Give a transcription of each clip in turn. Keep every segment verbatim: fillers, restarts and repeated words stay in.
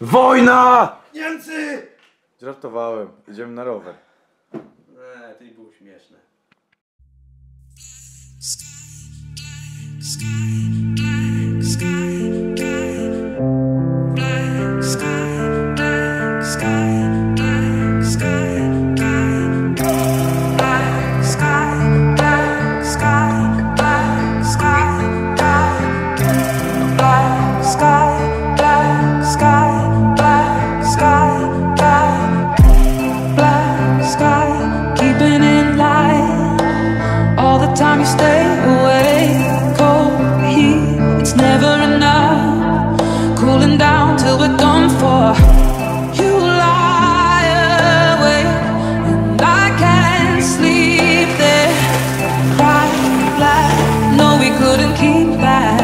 Wojna! Niemcy! Żartowałem. Idziemy na rower. Eee, to i było śmieszne. Time you stay away, cold heat, it's never enough. Cooling down till we're done for. You lie awake and I can't sleep there. Bright black, no we couldn't keep back.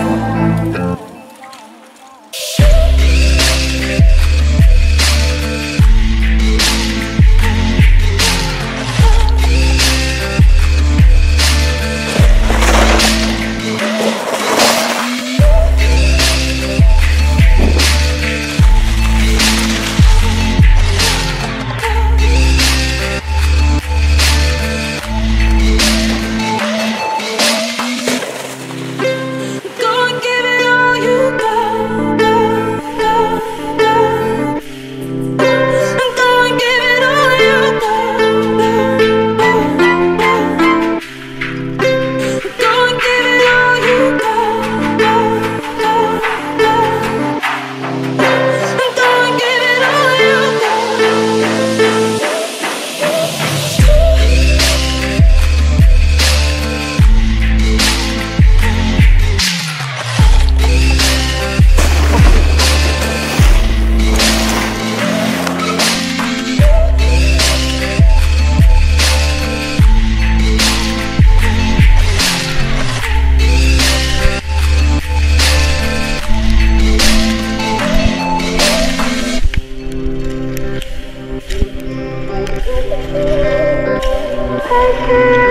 Thank you.